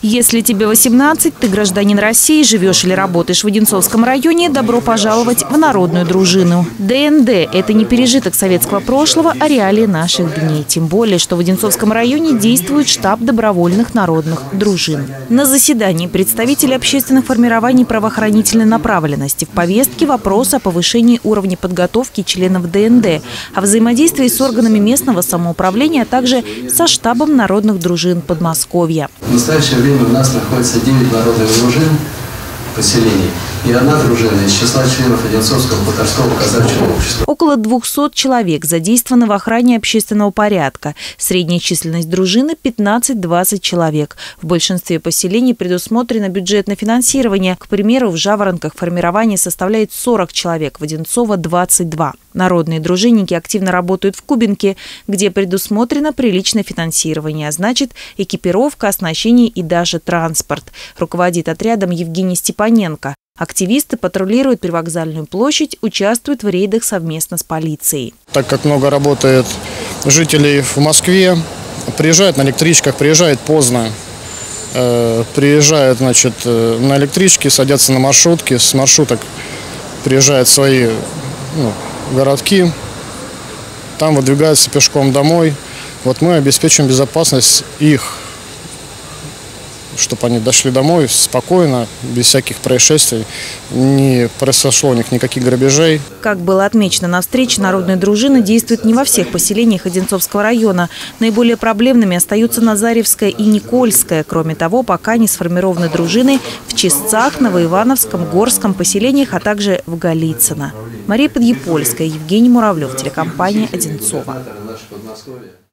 Если тебе 18, ты гражданин России, живешь или работаешь в Одинцовском районе, добро пожаловать в народную дружину. ДНД – это не пережиток советского прошлого, а реалии наших дней. Тем более, что в Одинцовском районе действует штаб добровольных народных дружин. На заседании представители общественных формирований правоохранительной направленности в повестке вопрос о повышении уровня подготовки членов ДНД, о взаимодействии с органами местного самоуправления, а также со штабом народных дружин Подмосковья. В настоящее время у нас находится 9 народных дружин поселений и одна дружина из числа членов Одинцовского хуторского казачьего общества. Около 200 человек задействованы в охране общественного порядка. Средняя численность дружины – 15-20 человек. В большинстве поселений предусмотрено бюджетное финансирование. К примеру, в Жаворонках формирование составляет 40 человек, в Одинцово – 22. Народные дружинники активно работают в Кубинке, где предусмотрено приличное финансирование, а значит экипировка, оснащение и даже транспорт. Руководит отрядом Евгений Степаненко. Активисты патрулируют привокзальную площадь, участвуют в рейдах совместно с полицией. Так как много работает жителей в Москве, приезжают на электричках, приезжают поздно. Приезжают, на электричке, садятся на маршрутки, с маршруток приезжают в свои городки, там выдвигаются пешком домой. Вот мы обеспечим безопасность их, чтобы они дошли домой спокойно, без всяких происшествий, не произошло у них никаких грабежей. Как было отмечено на встрече, народные дружины действуют не во всех поселениях Одинцовского района. Наиболее проблемными остаются Назаревская и Никольская. Кроме того, пока не сформированы дружины в Чистцах, Новоивановском, Горском поселениях, а также в Голицыно. Мария Подъепольская, Евгений Муравлев, телекомпания «Одинцово».